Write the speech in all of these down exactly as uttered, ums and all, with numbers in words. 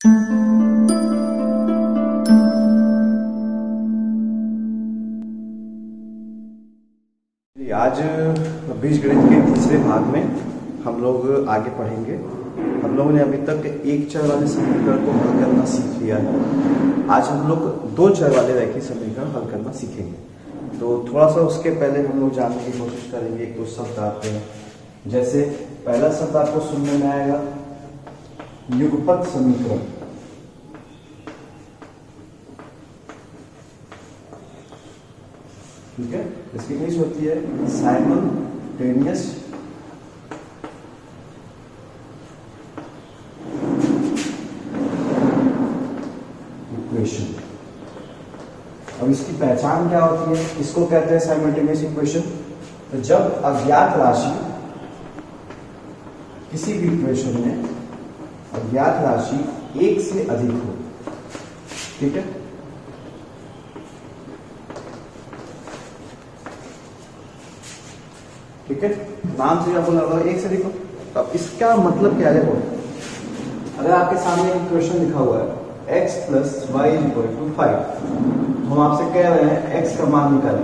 आज बीजगणित के तीसरे भाग में हम लोग आगे पढ़ेंगे। हम लोगों ने अभी तक एक चर वाले समीकरण को हल करना सीख लिया है। आज हम लोग दो चर वाले रैखिक समीकरण हल करना सीखेंगे। तो थोड़ा सा उसके पहले हम लोग जानने की कोशिश करेंगे। एक दो शब्द आते हैं, जैसे पहला शब्द आपको सुनने में आएगा युगपत समीकरण। ठीक है, इसकी इंग्लिश होती है साइमल्टेनियस इक्वेशन। अब इसकी पहचान क्या होती है? इसको कहते हैं साइमल्टेनियस इक्वेशन। तो जब अज्ञात राशि किसी भी इक्वेशन में अज्ञात राशि एक से अधिक हो, ठीक है, ठीक है, नाम से आपको लगा एक से अधिक हो। तो अब इसका मतलब क्या है? अगर आपके सामने एक इक्वेशन लिखा हुआ है x plus y equal to five, हम आपसे कह रहे हैं x का मान निकालें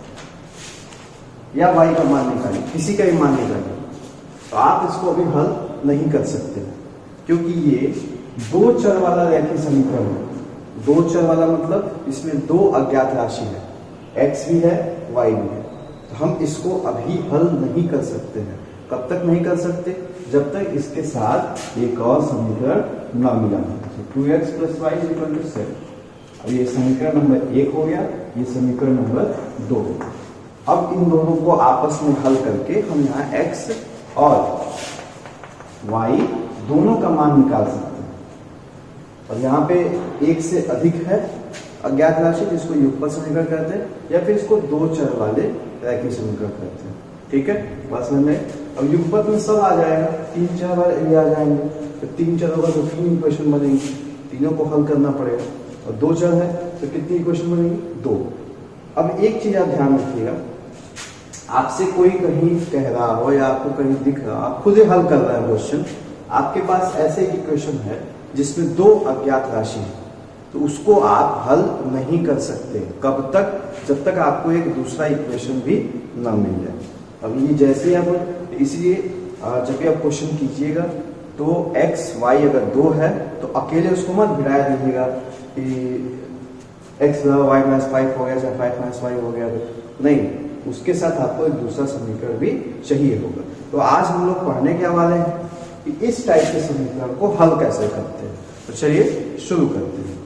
या y का मान निकालें, किसी का भी मान निकालें, तो आप इसको अभी हल नहीं कर सकते, क्योंकि ये दो चर वाला रैखिक समीकरण है। दो चर वाला मतलब इसमें दो अज्ञात राशि है, x भी है y भी है। तो हम इसको अभी हल नहीं कर सकते हैं। कब तक नहीं कर सकते? जब तक इसके साथ एक और समीकरण न मिला हो। Two x plus y equal to seven. अब ये समीकरण नंबर एक हो गया, ये समीकरण नंबर दो। अब इन दोनों को आपस में हल करके हम यहाँ x और y दोनों का मान निकाल सकते हैं। और यहाँ पे एक से अधिक है अज्ञात राशि, जिसको युगपत समीकरण कहते हैं, या फिर इसको दो चर वाले रैखिक समीकरण कहते हैं। ठीक है, बस में अब युगपत में सब आ जाएगा, तीन चर वाले आ जाएंगे। तो तीन चर होगा तो तीन इक्वेशन बनेंगी, तीनों को हल करना पड़ेगा। और दो चर है तो कितनी इक्वेशन बनेगी? दो। अब एक चीज आप ध्यान रखिएगा, आपसे कोई कहीं कह रहा हो या आपको कहीं दिख रहा, आप खुद ही हल कर रहे हैं क्वेश्चन, आपके पास ऐसे एक इक्वेशन है जिसमें दो अज्ञात राशि है, तो उसको आप हल नहीं कर सकते। कब तक? जब तक आपको एक दूसरा इक्वेशन भी ना मिल जाए। अब ये जैसे अब इसलिए जब भी आप क्वेश्चन कीजिएगा तो x y अगर दो है तो अकेले उसको मत भिड़ाया दीजिएगा कि x वाई माइनस फाइव हो गया, चाहे फाइव माइनस वाई हो गया, नहीं, उसके साथ आपको एक दूसरा समीकरण भी चाहिए होगा। तो आज हम लोग पढ़ने के वाले हैं कि इस टाइप के समीकरण को हल कैसे करते हैं। तो चलिए शुरू करते हैं।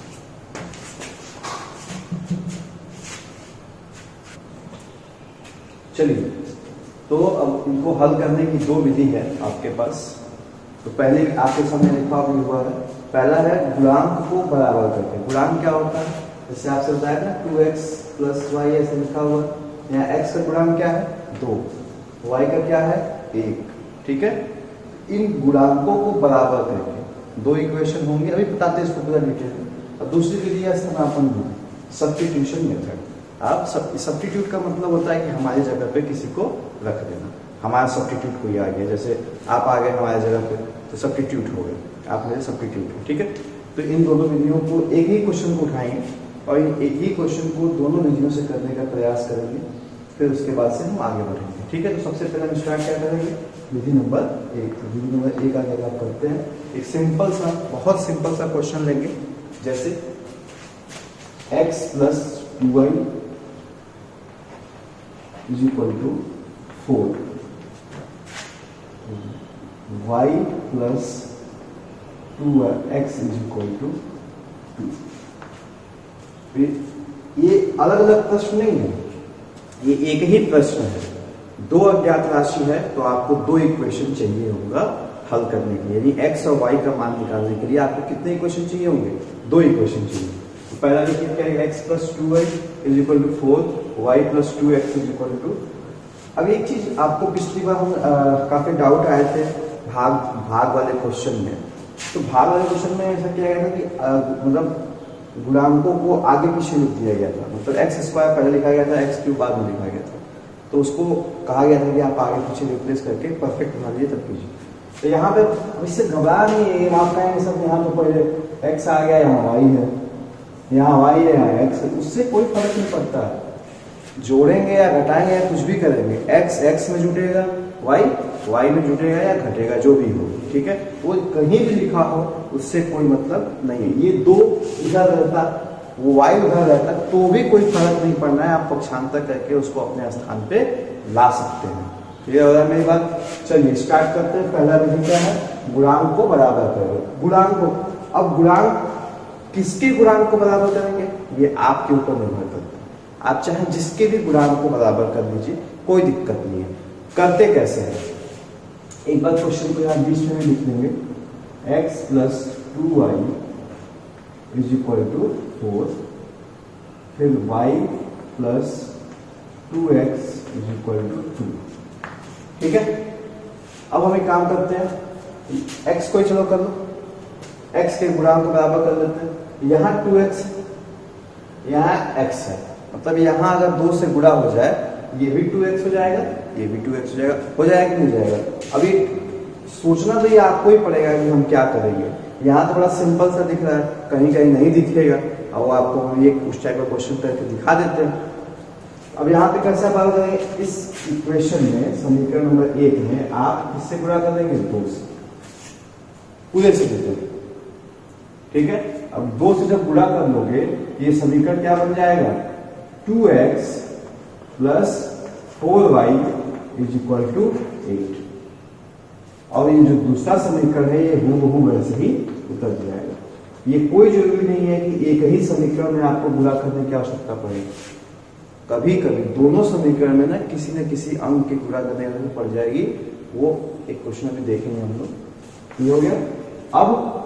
चलिए, तो अब इनको हल करने की दो विधि है आपके पास। तो पहले आपके सामने लिखा हुआ है, पहला है गुणांक को बराबर करके। गुणांक क्या होता है? जैसे आपसे बताया था टू एक्स प्लस वाई, ऐसे लिखा हुआ है। यहाँ x का गुणांक क्या है? दो, y का क्या है? एक। ठीक है, इन गुणांकों को बराबर करके दो इक्वेशन होंगे, अभी बताते हैं इसको पूरा डिटेल में। और दूसरी विधि है स्थानापन्न विधि, सब्स्टिट्यूशन मेथड। आप सब सब्स्टिट्यूट का मतलब होता है कि हमारी जगह पे किसी को रख देना। हमारा सब्स्टिट्यूट कोई आ गया, जैसे आप आ गए हमारी जगह पे, तो सब्स्टिट्यूट हो गए, आप मेरे सब्स्टिट्यूट हो। ठीक है, तो इन दोनों विधियों को, एक ही क्वेश्चन को उठाएंगे और एक ही क्वेश्चन को दोनों विधियों से करने का प्रयास करेंगे, फिर उसके बाद से हम आगे बढ़ेंगे। ठीक है, तो सबसे पहले हम स्टार्ट क्या करेंगे? विधि नंबर एक। तो विधि नंबर एक आगे आप करते हैं। एक सिंपल सा, बहुत सिंपल सा क्वेश्चन लेंगे, जैसे x plus two y is equal to four, y plus two x is equal to two. Two अलग अलग प्रश्न नहीं है, ये एक ही प्रश्न है। दो अज्ञात राशि है तो आपको दो इक्वेशन चाहिए होगा हल करने के लिए, यानी x और y का मान निकालने के लिए आपको कितने इक्वेशन चाहिए होंगे? दो इक्वेशन चाहिए। तो पहला देखिए क्या है, x plus two y is equal to four, y plus two x is equal to. अब एक चीज आपको पिछली बार हम आ, काफी डाउट आए थे भाग भाग वाले क्वेश्चन में। तो भाग वाले क्वेश्चन में ऐसा किया गया था कि आ, मतलब गुणांकों को आगे पीछे लिख दिया गया था, मतलब एक्स स्क्वायर पहले लिखा गया था, एक्स क्यूब बाद में लिखा गया था। तो उसको कहा गया था कि आप आगे पीछे रिप्लेस करके परफेक्ट बना लीजिए तब कीजिए। तो यहाँ पे इससे घबरा नहीं है, आप कहेंगे सब यहाँ पे पहले एक्स आ गया, यहाँ वाई है, यहाँ वाई है, यहाँ एक्स है, उससे कोई फर्क नहीं पड़ता है। जोड़ेंगे या घटाएंगे या कुछ भी करेंगे, एक्स एक्स में जुटेगा, वाई वाई में जुटेगा या घटेगा, जो भी हो, ठीक है। वो कहीं भी लिखा हो उससे कोई मतलब नहीं है। ये दो इधर रहता, वो वाई उधर रहता, तो भी कोई फर्क नहीं पड़ना है, आप पक्षांतर करके उसको अपने स्थान पे ला सकते हैं। क्लियर हो रहा है मेरी बात? चलिए स्टार्ट करते हैं। पहला विधि क्या है? गुणांक को बराबर करो। गुणांक को, अब गुणांक किसके गुणांक को बराबर करेंगे ये आपके ऊपर निर्भर करता है। आप चाहे जिसके भी गुणांक को बराबर कर लीजिए, कोई दिक्कत नहीं है। करते कैसे हैं? एक बार क्वेश्चन को यहाँ बीच में लिख लेंगे, x plus two y is equal to four, फिर y plus two x is equal to two. Two है, अब हम एक काम करते हैं, x को ही चलो कर लो, x के गुणांक को बराबर कर लेते हैं। यहाँ टू एक्स है, यहाँ x है, मतलब यहाँ अगर दो से गुणा हो जाए, ये भी टू एक्स हो जाएगा, ये भी टू एक्स हो जाएगा, हो जाएगा कि नहीं जाएगा? अभी सोचना तो ये आपको ही पड़ेगा कि हम क्या करेंगे। यहाँ तो बड़ा सिंपल सा दिख रहा है, कहीं कहीं नहीं दिखेगा, और आपको हम ये उस टाइप का क्वेश्चन करके दिखा देते हैं। अब यहाँ पे कैसे बात करेंगे? इस इक्वेशन में, समीकरण नंबर एक में आप किससे गुणा कर देंगे? दो से, पूरे से देते हैं, ठीक है। अब दो से जब गुणा कर लोगे, ये समीकरण क्या बन जाएगा? Two x plus four y is equal to eight. और ये जो दूसरा समीकरण है, ये हूबहू वैसे ही उतर जाएगा। ये कोई जरूरी नहीं है कि एक ही समीकरण में आपको गुणा करने की आवश्यकता पड़ेगी। कभी कभी दोनों समीकरण में ना किसी न किसी अंक के गुणा करने की पड़ जाएगी, वो एक क्वेश्चन में देखेंगे हम लोग। ये हो गया। अब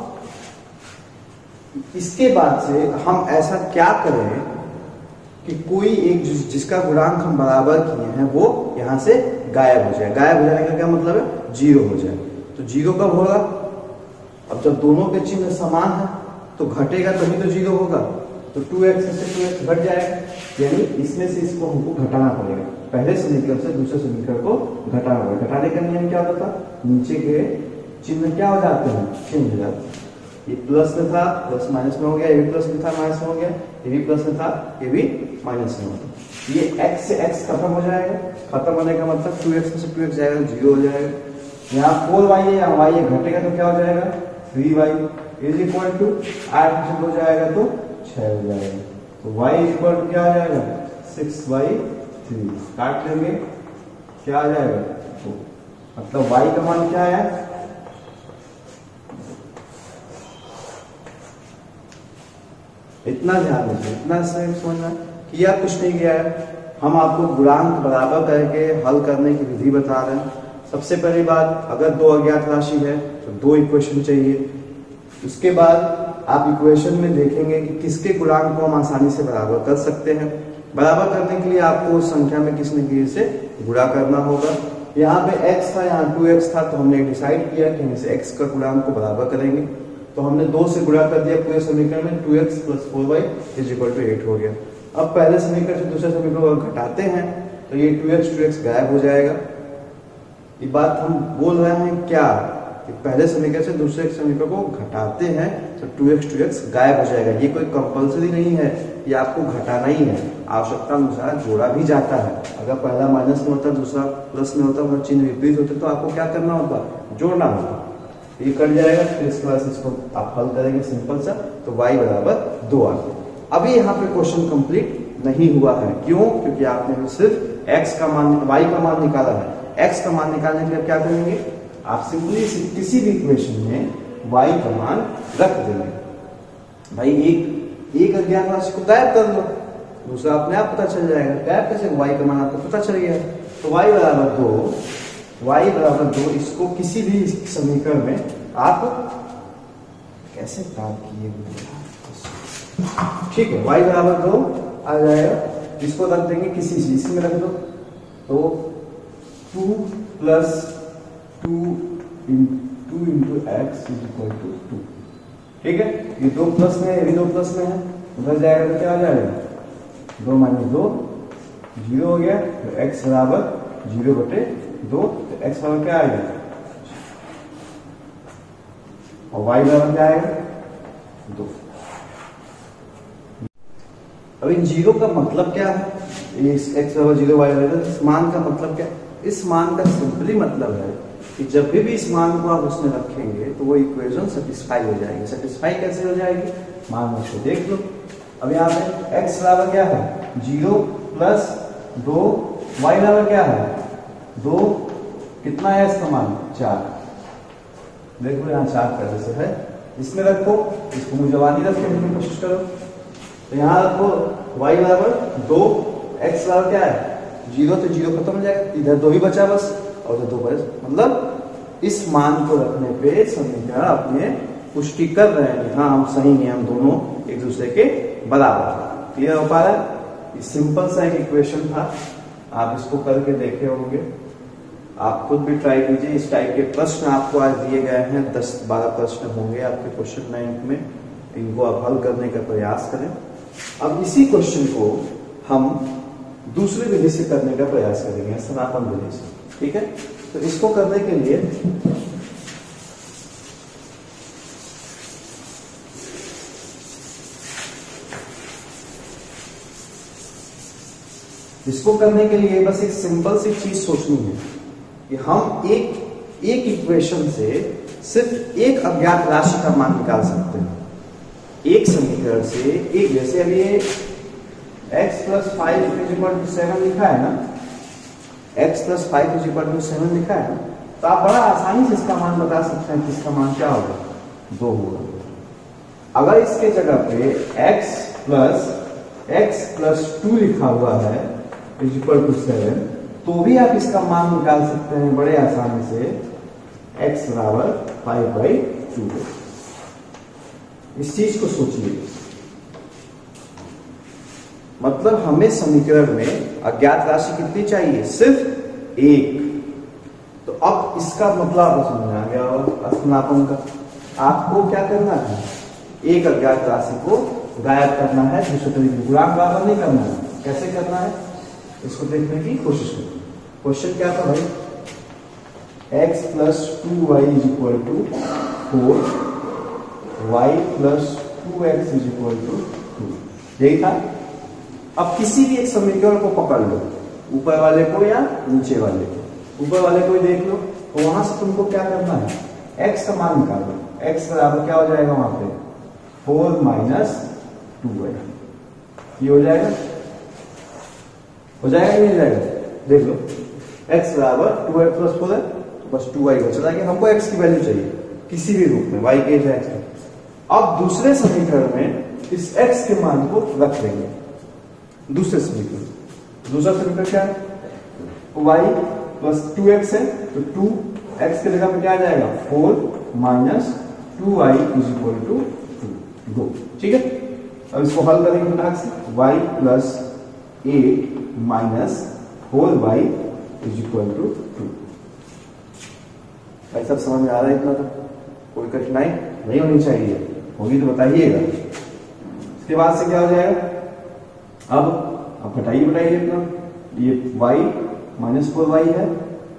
इसके बाद से हम ऐसा क्या करें कि कोई एक जिस, जिसका गुणांक हम बराबर किए हैं वो यहां से गायब हो जाए। गायब हो जाने का क्या मतलब है? जीरो हो जाए। तो जीरो कब होगा? अब जब दोनों के चिन्ह समान है तो घटेगा तभी तो जीरो होगा। तो टू एक्स से टू एक्स घट जाएगा, यानी इसमें से इसको हमको घटाना पड़ेगा। पहले समीकरण से दूसरे समीकरण को घटाना पड़ेगा। घटाने का नियम क्या होता था? नीचे के चिन्ह क्या हो जाते हैं? चेंज हो जाते हैं। ये प्लस में था, प्लस माइनस में हो गया, ये भी प्लस में था, माइनस में हो गया, ये भी प्लस में था, ये भी माइनस में हो गया। ये x से x खत्म हो जाएगा, खत्म होने का मतलब टू एक्स में से टू एक्स जाएगा, जीरो हो जाएगा। यहाँ फोर वाई है, यहाँ वाई घटेगा तो क्या हो जाएगा? Three y is equal to, आठ से हो जाएगा तो छह हो जाएगा। तो y इज इक्वल टू क्या आ जाएगा? Six by three. काट लेंगे, क्या आ जाएगा? तो मतलब y का मान क्या है? इतना ध्यान दीजिए, इतना समझना, किया कुछ नहीं गया है। हम आपको गुणांक बराबर करके हल करने की विधि बता रहे हैं। सबसे पहली बात, अगर दो अज्ञात राशि है तो दो इक्वेशन चाहिए। उसके बाद आप इक्वेशन में देखेंगे कि किसके गुणांक को हम आसानी से बराबर कर सकते हैं। बराबर करने के लिए आपको उस संख्या में किसी न किसी से गुणा करना होगा। यहाँ पे x था, यहाँ टू एक्स था, तो हमने डिसाइड किया कि हम इसे x का गुणांक को बराबर करेंगे। तो हमने दो से गुणा कर दिया पूरे समीकरण में, two x plus four y is equal to eight हो गया। अब पहले समीकरण से दूसरे समीकरण को घटाते हैं तो ये टू एक्स टू एक्स गायब हो जाएगा। ये बात हम बोल रहे हैं क्या कि पहले समीकरण से दूसरे समीकरण को घटाते हैं तो टू एक्स टू एक्स गायब हो जाएगा। ये कोई कंपलसरी नहीं है, ये आपको घटाना ही है, आवश्यकता अनुसार जोड़ा भी जाता है। अगर पहला माइनस में होता, दूसरा प्लस में होता, मतलब चिन्ह विपरीत होते, तो आपको क्या करना होता? जोड़ना होता। ये कट जाएगा, फिर इसके बाद इसको आप हल करेंगे सिंपल सा, तो y बराबर दो आ गया। अभी यहाँ पे क्वेश्चन कंप्लीट नहीं हुआ है। क्यों? क्योंकि आपने सिर्फ x का मान, y का मान निकाला है। x का मान निकालने के लिए क्या करेंगे? आप सिंपली किसी भी इक्वेशन में y का मान रख देंगे। भाई एक एक अज्ञात राशि को गायब कर लो, दूसरा अपने आप पता चल जाएगा। गायब कैसे? y का मान आपको पता चल गया, तो y बराबर दो, y बराबर दो, इसको किसी भी समीकरण में आप कैसे प्राप्त किए? ठीक है, y बराबर दो आ जाएगा। इसको रख देंगे किसी चीज में रख दो, तो two plus two two into x is equal to two. Two है, ये दो प्लस में, ये भी दो प्लस में है, उधर जाएगा तो क्या आ जाएगा? दो माइनस दो, जीरो हो गया। तो एक्स बराबर जीरो बटे दो, तो एक्स बराबर क्या आएगा? और y बराबर क्या आएगा दो। अब इन जीरो का मतलब क्या है, इस x बराबर जीरो y बराबर, इस मान का मतलब क्या है? इस मान का सिंपली मतलब है कि जब भी भी इस मान को आप उसमें रखेंगे तो वो इक्वेशन सेटिस्फाई हो जाएगी। सेटिस्फाई कैसे हो जाएगी, मान उसको देख लो। अब यहाँ पे x बराबर क्या है जीरो प्लस दो, y बराबर क्या है दो, कितना है इसका मान चार। देखो यहाँ चार पहले से है, इसमें रखो, इसको मुझवानी रखने की कोशिश करो। तो यहाँ रखो y बराबर दो, x बराबर क्या है जीरो, तो जीरो खत्म हो जाएगा, इधर दो ही बचा बस, और उधर दो बच, मतलब इस मान को रखने पे समीकरण अपने पुष्टि कर रहे हैं, हाँ हम सही नहीं, हम दोनों एक दूसरे के बराबर। क्लियर हो पा रहा है? ये सिंपल सा एक इक्वेशन था, आप इसको करके देखे होंगे। आप खुद भी ट्राई कीजिए। इस टाइप के प्रश्न आपको आज दिए गए हैं, दस बारह प्रश्न होंगे आपके क्वेश्चन बैंक में, इनको आप हल करने का प्रयास करें। अब इसी क्वेश्चन को हम दूसरी विधि से करने का प्रयास करेंगे, सनातन विधि से, ठीक है। तो इसको करने के लिए इसको करने के लिए बस एक सिंपल सी चीज सोचनी है कि हम एक एक इक्वेशन से सिर्फ एक अज्ञात राशि का मान निकाल सकते हैं। एक समीकरण से एक, जैसे अभी ये x plus five is equal to seven लिखा है ना, x plus five is equal to seven लिखा है ना, तो आप बड़ा आसानी से इसका मान बता सकते हैं कि इसका मान क्या होगा, दो होगा। अगर इसके जगह पे x plus x plus two लिखा हुआ है इज इक्वल टू सेवन, तो भी आप इसका मान निकाल सकते हैं बड़े आसानी से, x बराबर फाइव बाई टू। इस चीज को सोचिए, मतलब हमें समीकरण में अज्ञात राशि कितनी चाहिए, सिर्फ एक। तो अब इसका मतलब आपको समझ आ गया होगा स्थानापन्न का। आपको क्या करना है, एक अज्ञात राशि को गायब करना है, दूसरे तरीके गुणांक बराबर नहीं करना है। कैसे करना है इसको देखने की कोशिश करो। क्वेश्चन क्या था भाई, x plus two y is equal to four, y plus two x is equal to two, यही था। अब किसी भी एक समीकरण को पकड़ लो, ऊपर वाले को या नीचे वाले को। ऊपर वाले को ही देख लो, तो वहां से तुमको क्या करना है, x का मान निकालो। x बराबर क्या हो जाएगा वहां पे, फोर माइनस टू है, ये हो जाएगा, हो जाएगा कि नहीं जाएगा, देख लो। x बराबर टू एक्स प्लस फोर है, तो बस टू वाई बचा जाएगा। हमको x की वैल्यू चाहिए किसी भी रूप में, y के या x के। अब दूसरे समीकरण में इस x के मान को रख देंगे, दूसरे समीकरण। दूसरा समीकरण क्या है, y प्लस टू एक्स है, तो टू एक्स के जगह में क्या आ जाएगा, four minus two y is equal to two, दो, ठीक है। अब इसको हल करेंगे फटाक से, y plus eight minus four y is equal to two. भाई सब समझ में आ रहा है इतना, तो कोई कठिनाई नहीं होनी चाहिए, होगी तो बताइएगा। इसके बाद से क्या हो जाएगा, अब अब घटाइए बताइए इतना, ये y माइनस फोर वाई है,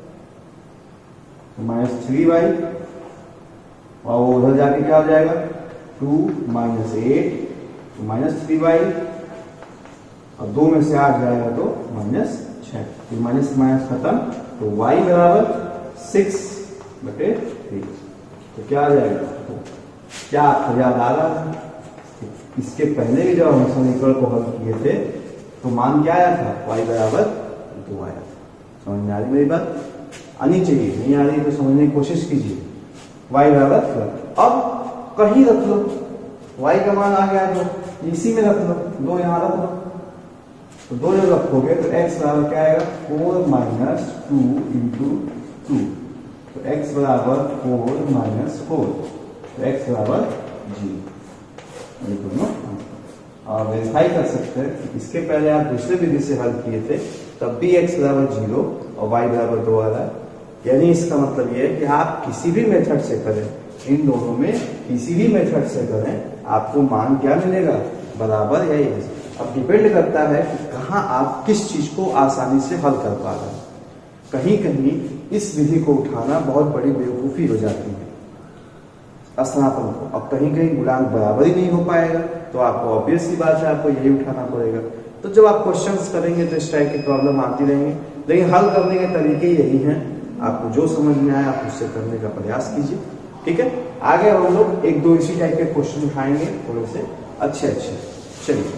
तो माइनस थ्री वाई, और वो उधर जाके क्या हो जाएगा, टू माइनस एट, तो माइनस थ्री वाई, और दो में से आठ जाएगा तो माइनस छह, तो माइनस माइनस खत्म, तो y बराबर सिक्स बटे थ्री, तो क्या आ जाएगा, तो क्या आपको याद आ रहा है, इसके पहले भी जब हम समीकरण को हल किए थे तो मान क्या आया था, y बराबर दो आया था। समझ में आ रही मेरी बात, आनी चाहिए, नहीं आ रही तो समझने की कोशिश कीजिए। y बराबर, अब कहीं रख लो, y का मान आ गया तो इसी में रख लो, दो यहाँ रख लो, तो दो जब रखोगे तो x बराबर क्या आएगा, four minus two into two, तो x बराबर फोर माइनस फोर, तो x बराबर जीरो। दोनों और वेरीफाई कर सकते हैं, इसके पहले आप दूसरे विधि से हल किए थे तब भी x बराबर जीरो और y बराबर दो आ रहा है। यानी इसका मतलब यह है कि आप किसी भी मेथड से करें, इन दोनों में किसी भी मेथड से करें, आपको मान क्या मिलेगा, बराबर या ये। अब डिपेंड करता है कि कहाँ आप किस चीज को आसानी से हल कर पा रहे हैं। कहीं कहीं इस विधि को उठाना बहुत बड़ी बेवकूफी हो जाती है, स्थानापन्न को। अब कहीं कहीं गुणांक बराबर ही नहीं हो पाएगा, तो आपको ऑब्वियस सी बात है आपको यही उठाना पड़ेगा। तो जब आप क्वेश्चंस करेंगे तो इस टाइप की प्रॉब्लम आती रहेंगी, लेकिन हल करने के तरीके यही हैं। आपको जो समझ में आए आप उससे करने का प्रयास कीजिए, ठीक है। आगे हम लोग एक दो इसी टाइप के क्वेश्चन उठाएंगे, थोड़े से अच्छे अच्छे। चलिए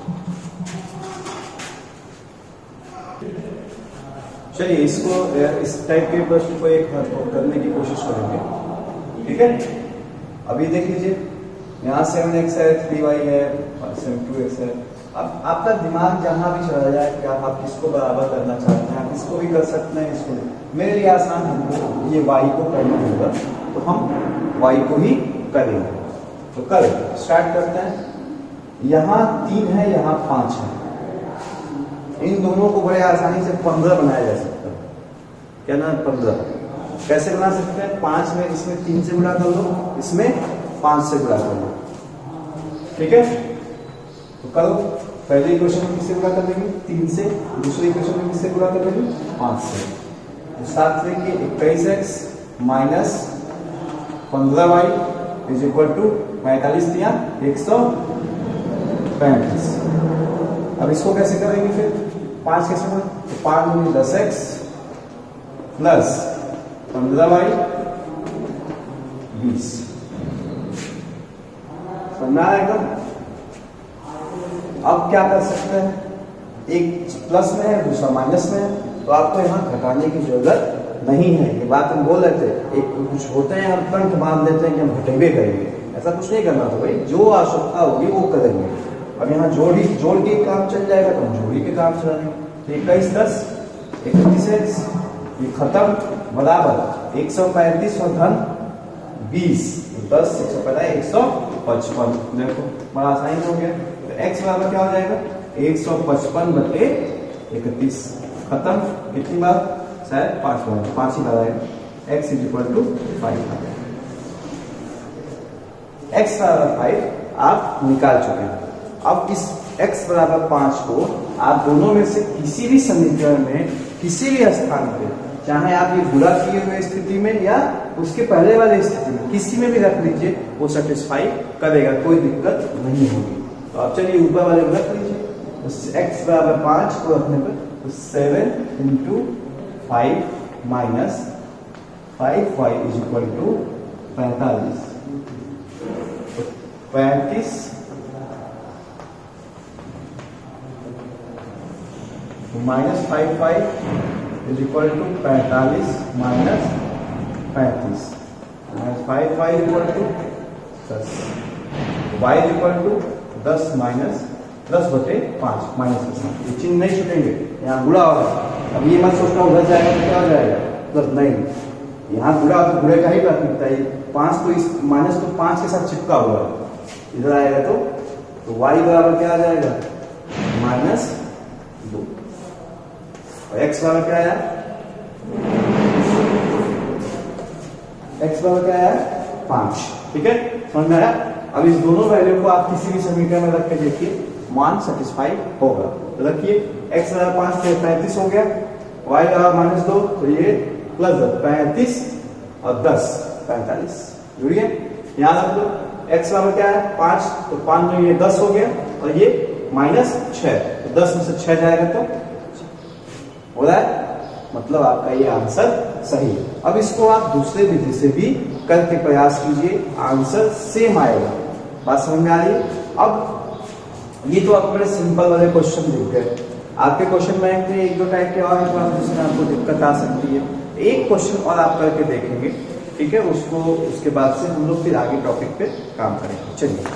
चलिए इसको इस टाइप के प्रश्न को एक करने की कोशिश करेंगे, ठीक है। अभी देख लीजिए, यहाँ सेवन एक्स है, थ्री वाई है, सेवन टू एक्स है। अब आपका दिमाग जहां भी चला जाए कि आप, आप किसको बराबर करना चाहते हैं, आप इसको भी कर सकते हैं, इसको भी। मेरे लिए आसान है, ये वाई को करना होगा तो हम वाई को ही करेंगे। तो करें, स्टार्ट करते हैं। यहाँ तीन है, यहाँ पांच है। इन दोनों को बड़े आसानी से पंद्रह बनाया जा सकता है। क्या ना, पंद्रह कैसे बना सकते हैं? पांच में इसमें तीन से गुणा कर लो, इसमें पांच से गुणा कर लो, ठीक है। तो करो, पहले इक्वेशन में किससे गुणा कर लेंगे? तीन से। दूसरे इक्वेशन में किससे गुणा कर लेंगे? पांच से। तो साथ लेंगे इक्कीस एक्स माइनस पंद्रह वाई इज इक्वल टू पैंतालीस दिया एक सौ पैंतीस। अब इसको कैसे करेंगे फिर? पांच कैसे बना? तो पांच में दस एक्स प्लस पंद्रह वाई बीस। समझना आएगा? अब क्या कर सकते हैं? एक प्लस में है, दूसरा माइनस में है, तो आपको यहाँ घटाने की जरूरत नहीं है। ये बात हम बोल रहे थे, एक कुछ होते हैं हम कंठ बांध लेते हैं कि हम घटेबे करेंगे, ऐसा कुछ नहीं करना। तो भाई जो आवश्यकता होगी वो करेंगे। अब यहाँ जोड़ी जोड़ के काम चल जाएगा तो हम जोड़ी के काम चलाएंगे। इक्कीस दस इकतीस एक्स, ये खत्म, बराबर एक सौ पैंतीस और धन बीस, दस एक सौ पैंतालीस एक सौ पचपन। देखो बड़ा आसानी हो गया। तो एक्स बराबर क्या हो जाएगा? एक सौ पचपन बटे इकतीस। खत्म। कितनी बार? शायद पांच बार, पांच ही बार आएगा। X is equal to five. X बराबर फाइव आप निकाल चुके हैं। अब इस x बराबर पांच को आप दोनों में से किसी भी समीकरण में किसी भी स्थान पे, चाहे आप ये गुणा किए हुए स्थिति में या उसके पहले वाले स्थिति में, किसी में भी रख लीजिए, वो सेटिस्फाई करेगा, कोई दिक्कत नहीं होगी। तो आप चलिए ऊपर वाले में रख लीजिए। तो x बराबर पांच को रखने पर तो seven into five minus five y is equal to पैंतालीस। पैंतीस minus five five is equal to पैंतालीस माइनस पैंतीस minus five five equal to दस। वाई इज इक्वल टू दस माइनस दस बटे पांच माइनस के साथ ये चिन्ह नहीं छूटेंगे, यहाँ गुणा होगा। अब ये मत सोचना उधर जाएगा तो क्या हो जाएगा? प्लस नहीं, यहाँ गुणा तो गुणे का ही प्राथमिकता है। पांच तो इस माइनस तो पांच के साथ चिपका हुआ है, इधर आएगा तो, तो y बराबर क्या आ जाएगा? माइनस दो। और x बराबर क्या आया? x बराबर क्या आया? पांच। ठीक है, समझ में आया? अब इस दोनों वैल्यू को आप किसी भी समीकरण में रख के देखिए, मान सेटिस्फाई होगा। तो रखिए x बराबर पांच से पैंतीस हो गया, y बराबर माइनस दो तो ये प्लस पैंतीस और दस पैंतालीस जुड़िए। यहाँ रख दो x बराबर क्या है? पांच, तो पांच में ये दस हो गया और ये माइनस छह, तो दस में से छह जाएगा तो हो रहा है, मतलब आपका ये आंसर सही है। अब इसको आप दूसरे विधि से भी करके प्रयास कीजिए, आंसर सेम आएगा। बात समझ में आ रही है? अब ये तो आप बड़े सिंपल वाले क्वेश्चन देख गए। आपके क्वेश्चन बैंक में एक दो टाइप के और हैं जिसमें आपको दिक्कत आ सकती है। एक क्वेश्चन और आप करके देखेंगे, ठीक है, उसको उसके बाद से हम लोग फिर आगे टॉपिक पे काम करेंगे। चलिए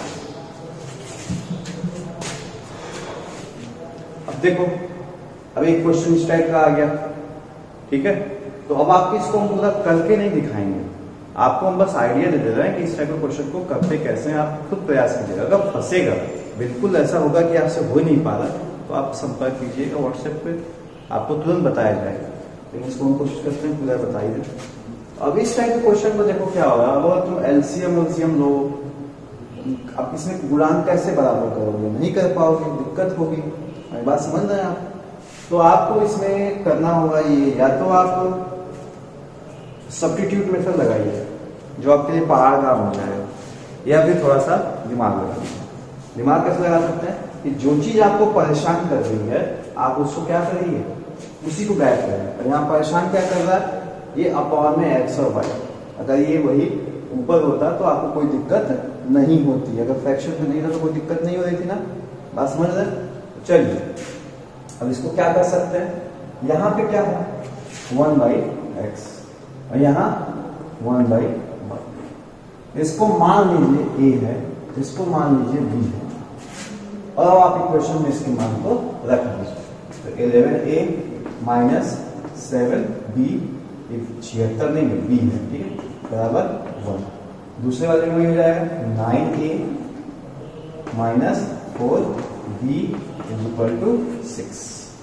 अब देखो, अब एक क्वेश्चन इस टाइप का आ गया, ठीक है। तो अब आप इसको हम पूरा करके नहीं दिखाएंगे, आपको हम बस आइडिया दे दे रहे हैं कि इस टाइप के क्वेश्चन को करते कैसे हैं। आप खुद प्रयास कीजिएगा। अगर फंसेगा, बिल्कुल ऐसा होगा कि आपसे हो ही नहीं पा रहा, तो आप संपर्क कीजिएगा व्हाट्सएप पे, आपको तुरंत बताया जाएगा। लेकिन इसको हम कोशिश करते हैं पूरा बताइए दें। अब इस टाइप के क्वेश्चन को देखो क्या होगा। अब तुम एलसीएम एलसीएम लो, अब इसमें गुणांक कैसे बराबर करोगे? नहीं कर पाओगे, दिक्कत होगी। मेरी बात समझ रहे हैं आप? तो आपको इसमें करना होगा ये, या तो आप सब्स्टिट्यूट मेथड लगाइए, जो आपके लिए पहाड़ काम हो जाएगा। या फिर थोड़ा सा दिमाग लगा दीजिए। दिमाग कैसे लगा सकते हैं कि जो चीज आपको परेशान कर रही है आप उसको क्या करिए, उसी को गायब करें। और यहाँ परेशान क्या कर रहा है, ये अपॉन में एक्स और वाई। अगर ये वही ऊपर होता तो आपको कोई दिक्कत नहीं होती, अगर फ्रैक्शन में नहीं था तो कोई दिक्कत नहीं हो रही थी ना, बात समझ रहे। चलिए अब इसको क्या कर सकते हैं, यहाँ पे क्या है वन बाई एक्स और यहाँ वन बाई वाई। इसको मान लीजिए ए है, इसको मान लीजिए बी है, और अब आप इक्वेशन में इसके मान को रख दीजिए। तो eleven A minus seven B, छिहत्तर नहीं है बी है, ठीक है, बराबर वन। दूसरे वाले में हो जाएगा nine A minus four B is equal to six.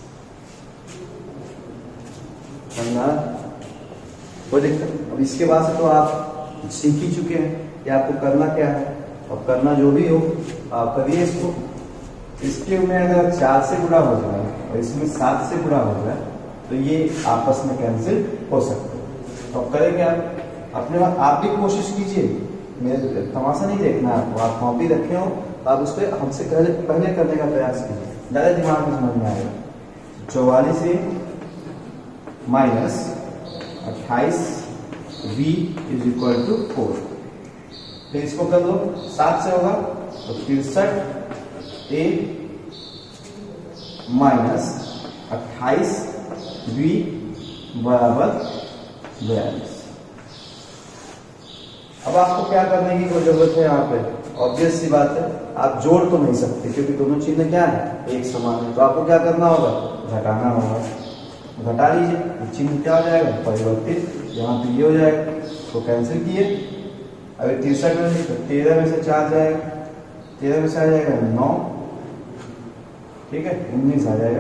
कोई दिक्कत। अब इसके बाद से तो आप सीख ही चुके हैं कि आपको करना क्या है, और करना जो भी हो आप करिए इसको। इसके में अगर चार से गुणा हो जाए और इसमें सात से गुणा हो जाए तो ये आपस में कैंसिल हो सकते हैं। तो करेंगे आप अपने बात, आप भी कोशिश कीजिए, मेरे तमाशा नहीं देखना है आपको। आप कॉपी रखे हो तो आप उस पर हमसे पहले पहले करने का प्रयास कीजिए, ज़्यादा दिमाग में समझ में आएगा। चौवालीस ए माइनस अट्ठाईस B is equal to four. फिर इसको कर लो, सात से होगा तो तिरसठ ए माइनस अट्ठाईस बी बराबर बयालीस। अब आपको क्या करने की कोई जरूरत है, यहाँ पे ऑब्वियस सी बात है, आप जोड़ तो नहीं सकते क्योंकि दोनों चीजें क्या है, एक समान है। तो आपको क्या करना होगा, घटाना होगा। घटा लीजिए, चिन्ह क्या हो जाएगा, परिवर्तित, यहाँ पे ये हो जाएगा, तो कैंसिल किए। अगर तिरसठ में तो तेरह में से चार जाएगा, तेरह में से आ जाएगा नौ, ठीक है, उन्नीस आ जाएगा,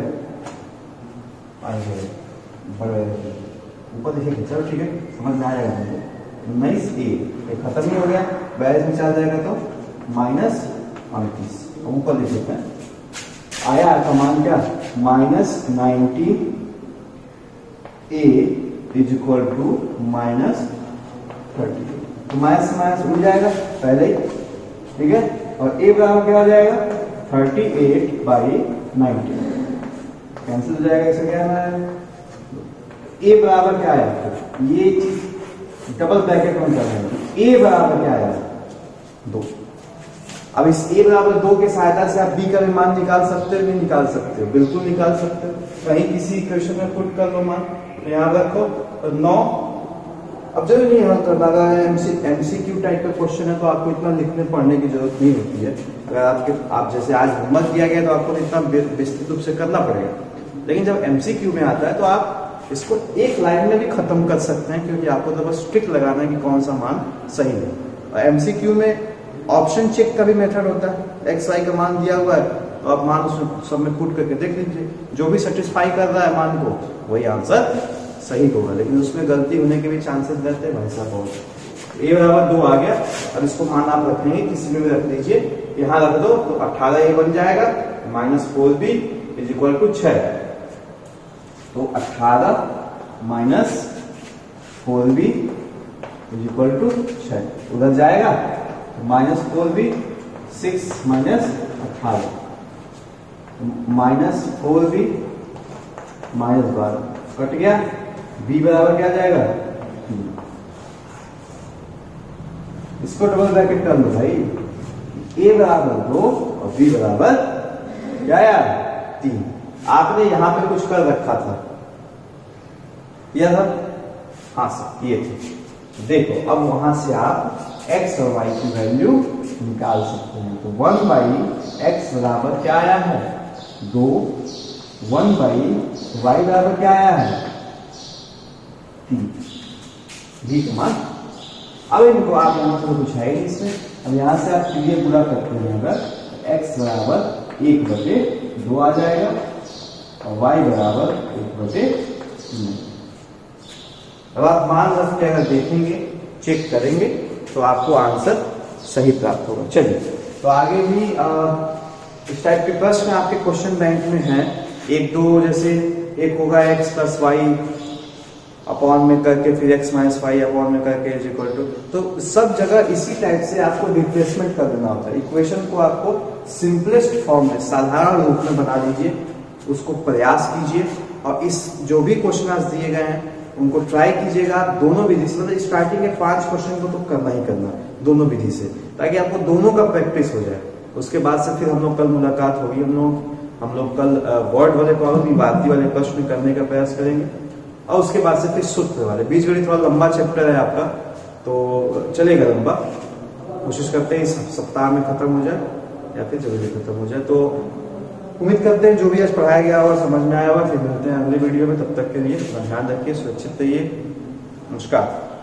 बड़े ऊपर देखिए, चलो ठीक है, समझ में आ जाएगा मुझे। उन्नीस ए खत्म ही हो गया, बयालीस में चार जाएगा तो माइनस अड़तीस। ऊपर लिख लेते हैं, आया का मान क्या, minus ninety A is equal to minus thirty. तो माइनस माइनस उड़ जाएगा पहले ही, ठीक है, और ए बराबर क्या हो जाएगा, thirty eight by ninety, cancel हो जाएगा। इसे क्या है, ए बराबर क्या है, ये चीज डबल ब्रैकेट में कर ए बराबर क्या है, दो। अब इस ए बराबर दो के सहायता से आप बी का भी मान निकाल सकते हो, नहीं निकाल सकते हो, बिल्कुल निकाल सकते हो। कहीं किसी इक्वेशन में पुट कर लो मान, तो यहाँ रखो तो नौ। अब जरूरी नहीं हल करना, अगर एमसीक्यू टाइप का क्वेश्चन है तो आपको इतना लिखने पढ़ने की जरूरत नहीं होती है। अगर आपके आप जैसे आज होमवर्क दिया गया तो आपको इतना विस्तृत रूप से करना पड़ेगा, लेकिन जब एमसीक्यू में आता है तो आप इसको एक लाइन में भी खत्म कर सकते हैं, क्योंकि आपको तो बस टिक लगाना है कि कौन सा मान सही है। और एमसीक्यू में ऑप्शन चेक का भी मेथड होता है, एक्स वाई का मान दिया हुआ है तो आप मान उसमें सब में पुट करके देख लीजिए, जो भी सेटिस्फाई कर रहा है मान को वही आंसर सही होगा, लेकिन उसमें गलती होने के भी चांसेस रहते हैं भाई साहब बहुत। ए बराबर दो आ गया, अब इसको मान आप रखेंगे किसी में भी रख लीजिए, यहाँ रख दो तो अठारह ए बन जाएगा, minus four B is equal to छह। तो अठारह minus four B is equal to छह, उधर जाएगा minus four B, six minus अठारह, माइनस फोर बी माइनस बारह, कट गया। बी बराबर क्या जाएगा, इसको डबल ब्रैकेट कर लो भाई, ए बराबर दो और बी बराबर क्या यार, तीन। आपने यहां पे कुछ कर रखा था, किया था, हाँ सर किए थे। देखो अब वहां से आप x और y की वैल्यू निकाल सकते हैं। तो वन बाई एक्स बराबर क्या आया है, दो, वन बाई वाई बराबर क्या आया है, तीन, बी का मान। अब इनको आप यहाँ पर कुछ है इसमें, अब यहाँ से आप ये पूरा करते हैं, अगर x बराबर एक बटे दो आ जाएगा और y बराबर एक बटे तीन। अब आप मान रख के अगर देखेंगे, चेक करेंगे तो आपको आंसर सही प्राप्त होगा। चलिए तो आगे भी आ, इस टाइप के प्रश्न आपके क्वेश्चन बैंक में है, एक दो, जैसे एक होगा x प्लस वाई अपॉन में करके फिर एक्स माइनस फाइव अपॉन में करके इज इक्वल टू, तो सब जगह इसी टाइप से आपको रिप्लेसमेंट कर देना होता है। इक्वेशन को आपको सिंपलेस्ट फॉर्म में, साधारण रूप में बना लीजिए, उसको प्रयास कीजिए और इस जो भी क्वेश्चन दिए गए हैं उनको ट्राई कीजिएगा दोनों विधि से। मतलब स्टार्टिंग के पांच क्वेश्चन को तो करना ही करना दोनों विधि से, ताकि आपको दोनों का प्रैक्टिस हो जाए। उसके बाद से फिर हम लोग कल मुलाकात होगी, हम लोग हम लोग कल वर्ड वाले प्रॉब्लम, विवादी वाले प्रश्न करने का प्रयास करेंगे और उसके बाद से फिर सूत्र वाले। बीजगणित थोड़ा लंबा चैप्टर है आपका, तो चलेगा लंबा, कोशिश करते हैं इस सप्ताह में खत्म हो जाए या फिर जल्दी खत्म हो जाए। तो उम्मीद करते हैं जो भी आज पढ़ाया गया और समझ में आया होगा। फिर मिलते हैं अगले वीडियो में, तब तक के लिए अपना ध्यान रखिए, सुरक्षित रहिए, नमस्कार।